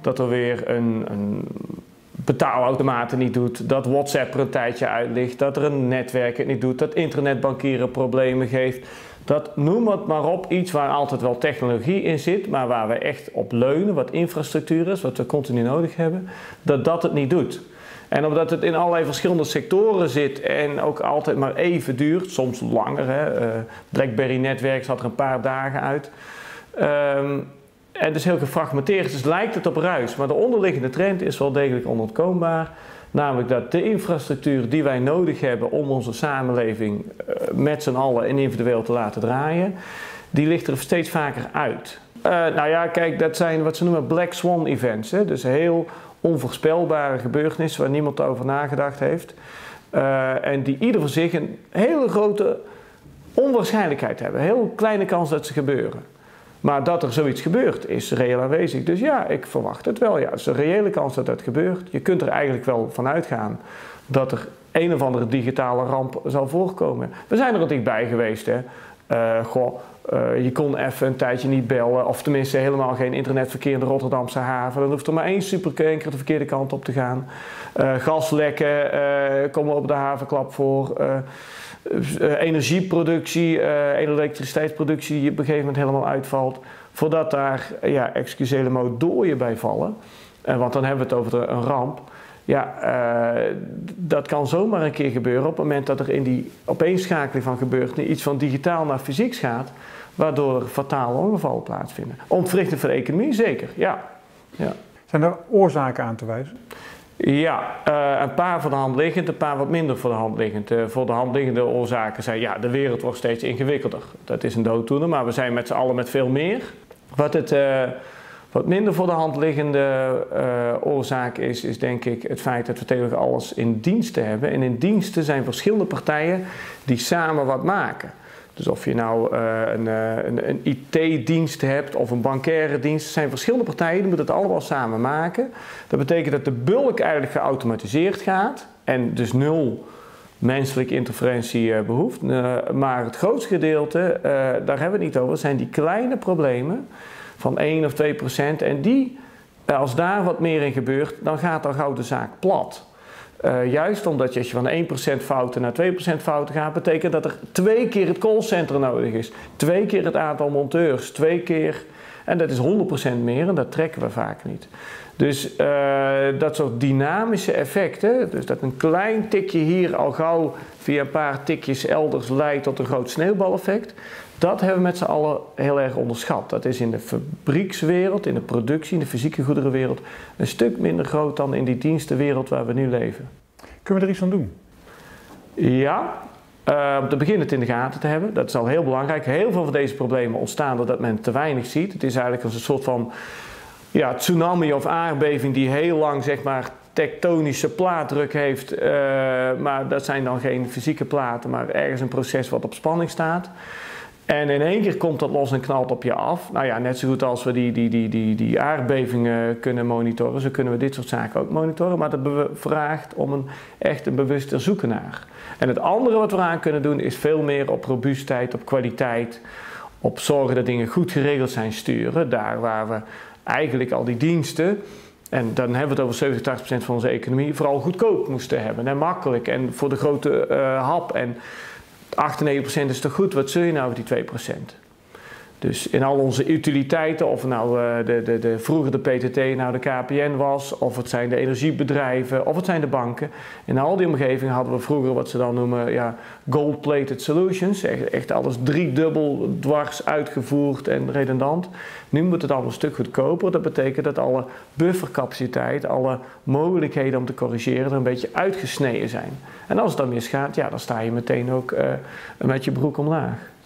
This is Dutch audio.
dat er weer een betaalautomaat het niet doet, dat WhatsApp er een tijdje uit ligt, dat er een netwerk het niet doet, dat internetbankieren problemen geeft. Dat, noem het maar op, iets waar altijd wel technologie in zit, maar waar we echt op leunen, wat infrastructuur is, wat we continu nodig hebben, dat het niet doet. En omdat het in allerlei verschillende sectoren zit en ook altijd maar even duurt, soms langer, hè. BlackBerry-netwerk zat er een paar dagen uit. En het is heel gefragmenteerd, dus lijkt het op ruis. Maar de onderliggende trend is wel degelijk onontkoombaar. Namelijk dat de infrastructuur die wij nodig hebben om onze samenleving met z'n allen en individueel te laten draaien, die ligt er steeds vaker uit. Nou ja, kijk, dat zijn wat ze noemen Black Swan events. Hè? Dus heel onvoorspelbare gebeurtenissen waar niemand over nagedacht heeft. En die ieder voor zich een hele grote onwaarschijnlijkheid hebben. Een heel kleine kans dat ze gebeuren. Maar dat er zoiets gebeurt is reëel aanwezig. Dus ja, ik verwacht het wel. Ja, het is een reële kans dat dat gebeurt. Je kunt er eigenlijk wel van uitgaan dat er een of andere digitale ramp zal voorkomen. We zijn er al dichtbij geweest. Hè. Je kon even een tijdje niet bellen, of tenminste helemaal geen internetverkeer in de Rotterdamse haven. Dan hoeft er maar één supertanker de verkeerde kant op te gaan. Gaslekken komen op de havenklap voor. Energieproductie, elektriciteitsproductie die op een gegeven moment helemaal uitvalt. Voordat daar, ja, excusez le mot, dooien bij vallen. Want dan hebben we het over een ramp. Ja, dat kan zomaar een keer gebeuren op het moment dat er in die opeenschakeling van gebeurtenissen iets van digitaal naar fysiek gaat, waardoor er fatale ongevallen plaatsvinden. Ontwrichtend voor de economie, zeker, ja. Zijn er oorzaken aan te wijzen? Ja, een paar voor de hand liggend, een paar wat minder voor de hand liggend. Voor de hand liggende oorzaken zijn, ja, de wereld wordt steeds ingewikkelder. Dat is een dooddoener, maar we zijn met z'n allen met veel meer. Wat minder voor de hand liggende oorzaak is denk ik het feit dat we tegenwoordig alles in diensten hebben. En in diensten zijn verschillende partijen die samen wat maken. Dus of je nou een IT-dienst hebt of een bankaire dienst, er zijn verschillende partijen die moeten het allemaal samen maken. Dat betekent dat de bulk eigenlijk geautomatiseerd gaat en dus nul menselijke interferentie behoeft. Maar het grootste gedeelte, daar hebben we het niet over, zijn die kleine problemen van 1 of 2%. En die, als daar wat meer in gebeurt, dan gaat al gauw de zaak plat. Juist omdat als je van 1% fouten naar 2% fouten gaat, betekent dat er 2 keer het callcenter nodig is. 2 keer het aantal monteurs, 2 keer, en dat is 100% meer en dat trekken we vaak niet. Dus dat soort dynamische effecten, dus dat een klein tikje hier al gauw via een paar tikjes elders leidt tot een groot sneeuwbaleffect, dat hebben we met z'n allen heel erg onderschat. Dat is in de fabriekswereld, in de productie, in de fysieke goederenwereld een stuk minder groot dan in die dienstenwereld waar we nu leven. Kunnen we er iets aan doen? Ja, om te beginnen het in de gaten te hebben. Dat is al heel belangrijk. Heel veel van deze problemen ontstaan doordat men te weinig ziet. Het is eigenlijk als een soort van tsunami of aardbeving die heel lang, zeg maar, tektonische plaatdruk heeft. Maar dat zijn dan geen fysieke platen, maar ergens een proces wat op spanning staat. En in één keer komt dat los en knalt op je af. Nou ja, net zo goed als we die aardbevingen kunnen monitoren, zo kunnen we dit soort zaken ook monitoren. Maar dat vraagt om echt een bewuste zoeken naar. En het andere wat we aan kunnen doen is veel meer op robuustheid, op kwaliteit, op zorgen dat dingen goed geregeld zijn sturen. Daar waar we eigenlijk al die diensten, en dan hebben we het over 70-80% van onze economie, vooral goedkoop moesten hebben. En makkelijk en voor de grote hap. En 98% is toch goed, wat zul je nou met die 2%? Dus in al onze utiliteiten, of nou vroeger de PTT nou de KPN was, of het zijn de energiebedrijven, of het zijn de banken. In al die omgevingen hadden we vroeger wat ze dan noemen gold-plated solutions. Echt alles driedubbel dwars uitgevoerd en redundant. Nu moet het allemaal een stuk goedkoper. Dat betekent dat alle buffercapaciteit, alle mogelijkheden om te corrigeren er een beetje uitgesneden zijn. En als het dan misgaat, ja, dan sta je meteen ook met je broek omlaag.